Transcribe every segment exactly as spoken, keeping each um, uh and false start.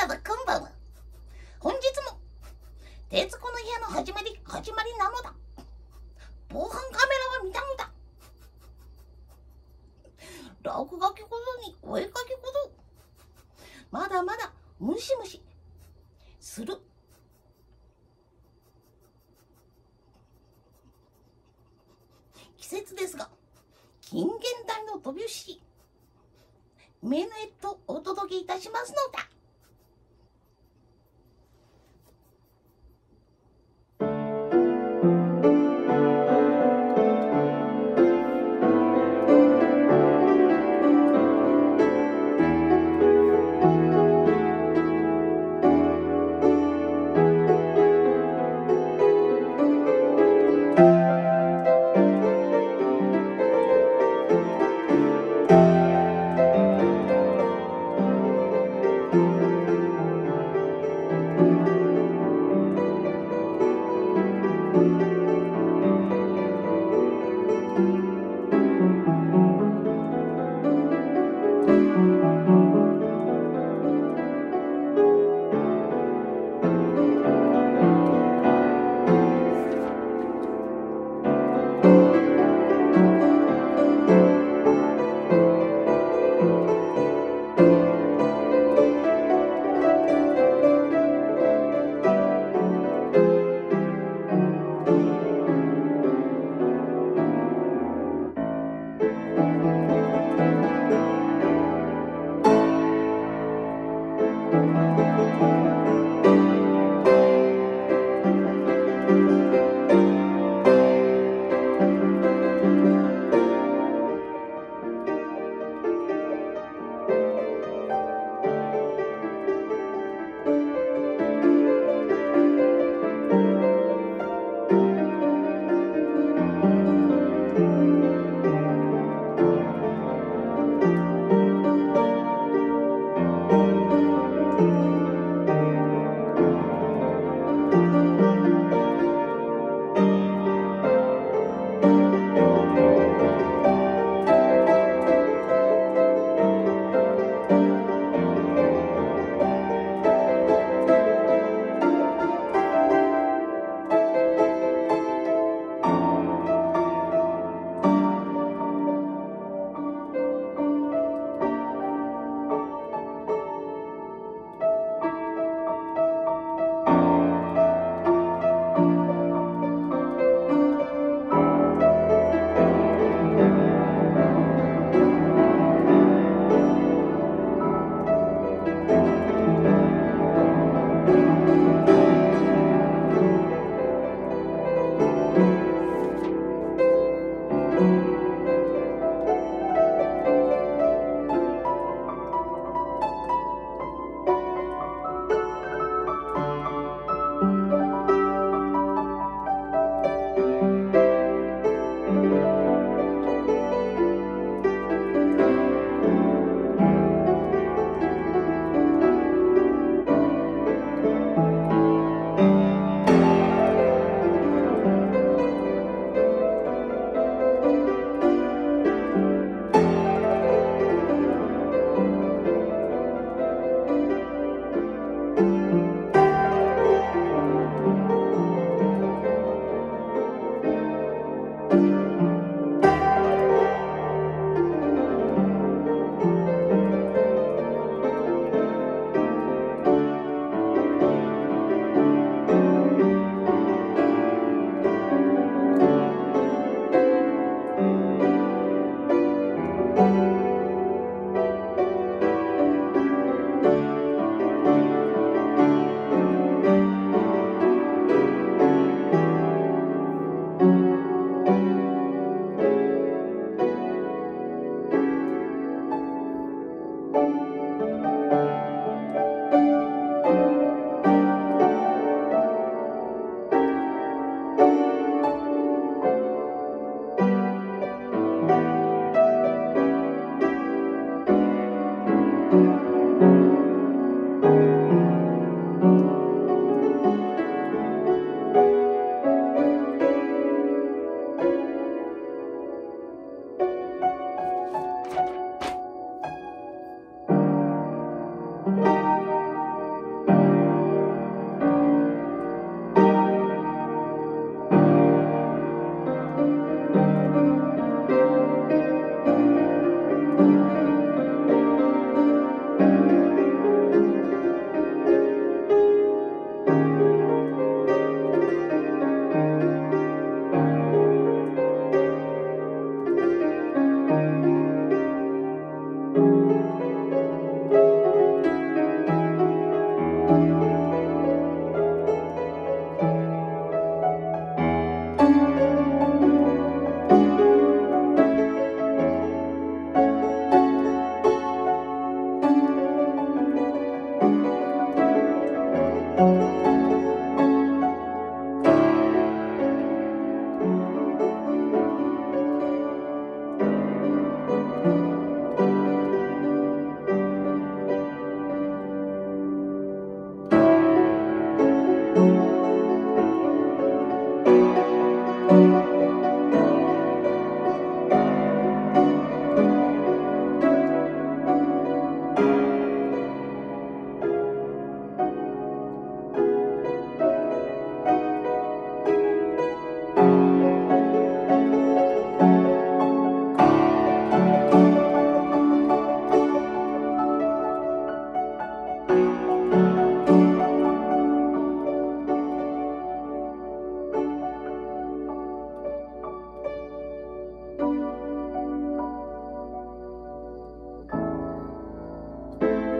皆さんこんばんは。本日も徹子の部屋の始まり始まりなのだ。防犯カメラは見たのだ。落書きほどにお絵描きほどまだまだムシムシする季節ですが、近現代の飛び牛メヌエットをお届けいたしますのだ。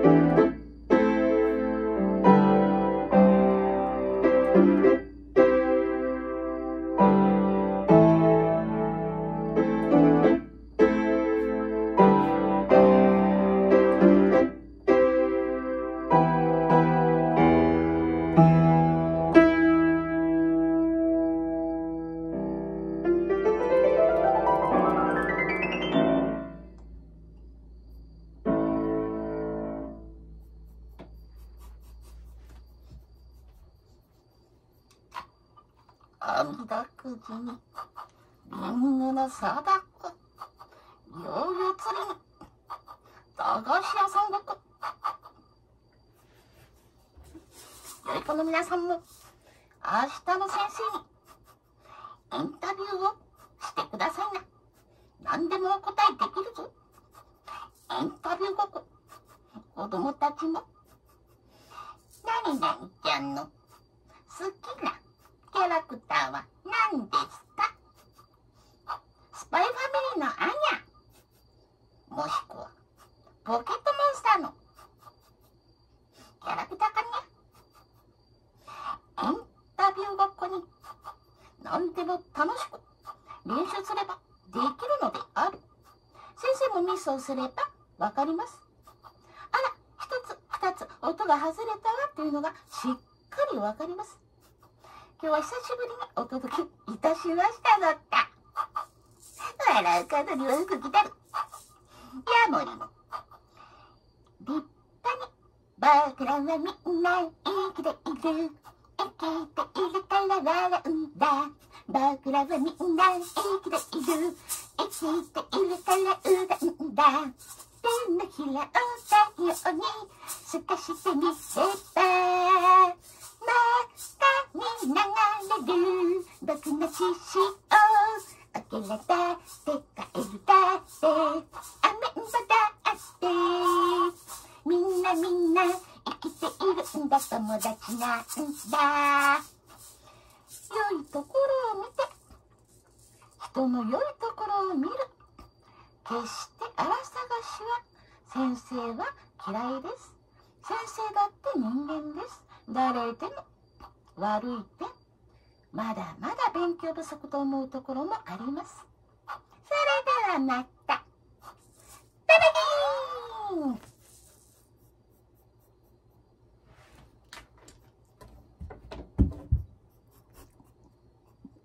あみだくじにリングの貞子、ヨーヨー釣りに駄菓子屋さんごっこ。良い子の皆さんも明日の先生にインタビューをしてくださいな。何でもお答えできるぞ。インタビューごっこ。子供たちも何々ちゃんの好きなキャラクターは何ですか？スパイファミリーのアニャ、もしくはポケットモンスターのキャラクターかにゃ。インタビューごっこに何でも楽しく練習すればできるのである。先生もミスをすればわかります。あら、一つ二つ音が外れたわというのがしっかりわかります。今日は久しぶりにお届けいたしましたぞった。笑う角には服着たる。ヤモリも立派に僕らはみんな生きている。生きているから笑うんだ。僕らはみんな生きている。生きているから歌うんだ。手のひらを太陽に透かしてみれば、またに流れる僕の獅子をおけらだってカエルだってアメンボだってみんなみんな生きているんだ。友達なんだ。良いところを見て人の良いところを見る。決して荒探しは先生は嫌いです。先生だって人間です。誰でも悪い点、まだまだ勉強不足と思うところもあります。それではまた。